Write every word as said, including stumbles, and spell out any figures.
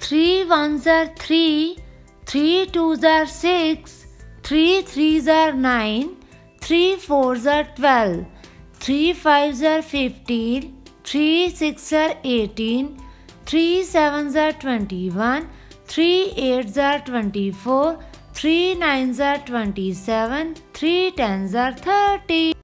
Three ones are three, three twos are six, three threes are nine, three fours are twelve, three fives are fifteen, three sixes are eighteen, three sevens are twenty-one, three eights are twenty-four, three nines are twenty-seven, three tens are thirty.